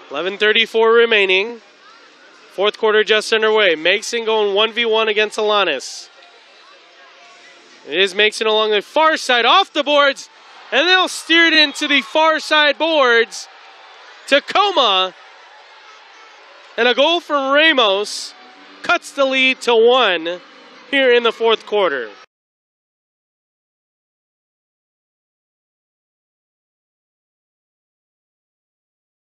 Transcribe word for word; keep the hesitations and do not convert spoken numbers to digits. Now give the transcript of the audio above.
eleven thirty-four remaining. Fourth quarter just underway. Megson going one v one against Alanis. It is Megson along the far side, off the boards, and they'll steer it into the far side boards. Tacoma, and a goal from Ramos cuts the lead to one here in the fourth quarter.